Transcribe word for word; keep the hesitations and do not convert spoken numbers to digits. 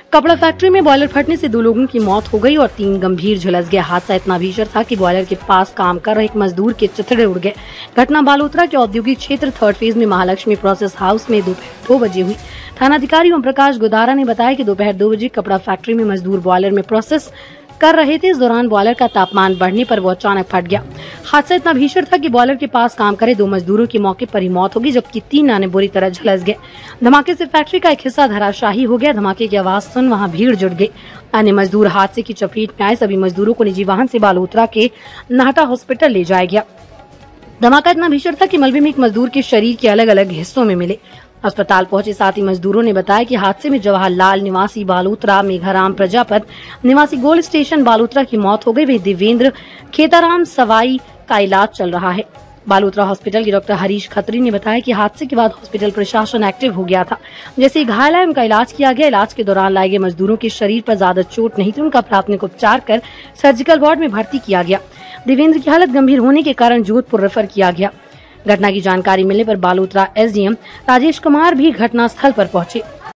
कपड़ा फैक्ट्री में बॉयलर फटने से दो लोगों की मौत हो गई और तीन गंभीर झुलस गए। हादसा इतना भीषण था कि बॉयलर के पास काम कर रहे एक मजदूर के चिथड़े उड़ गए। घटना बालोतरा के औद्योगिक क्षेत्र थर्ड फेज में महालक्ष्मी प्रोसेस हाउस में दोपहर दो बजे हुई। थानाधिकारी ओम प्रकाश गोदारा ने बताया कि दोपहर दो बजे कपड़ा फैक्ट्री में मजदूर बॉयलर में प्रोसेस कर रहे थे। इस दौरान बॉयलर का तापमान बढ़ने पर वो अचानक फट गया। हादसा इतना भीषण था कि बॉयलर के पास काम करे दो मजदूरों की मौके पर ही मौत हो गई, जबकि तीन अन्य बुरी तरह झुलस गए। धमाके से फैक्ट्री का एक हिस्सा धराशाही हो गया। धमाके की आवाज सुन वहां भीड़ जुट गई। अन्य मजदूर हादसे की चपेट में आए। सभी मजदूरों को निजी वाहन से बालोतरा के नाहटा हॉस्पिटल ले जाया गया। धमाका इतना भीषण था कि मलबे में एक मजदूर के शरीर के अलग अलग हिस्सों में मिले। अस्पताल पहुंचे साथी मजदूरों ने बताया कि हादसे में जवाहरलाल निवासी बालोतरा, मेघाराम प्रजापत निवासी गोल्ड स्टेशन बालोतरा की मौत हो गई। वे देवेंद्र खेताराम सवाई का इलाज चल रहा है। बालोतरा हॉस्पिटल के डॉक्टर हरीश खत्री ने बताया कि हादसे के बाद हॉस्पिटल प्रशासन एक्टिव हो गया था। जैसे घायल है उनका इलाज किया गया। इलाज के दौरान लाए गए मजदूरों के शरीर पर ज्यादा चोट नहीं थी। उनका प्राथमिक उपचार कर सर्जिकल वार्ड में भर्ती किया गया। देवेंद्र की हालत गंभीर होने के कारण जोधपुर रेफर किया गया। घटना की जानकारी मिलने पर बालोतरा एसडीएम राजेश कुमार भी घटनास्थल पर पहुंचे।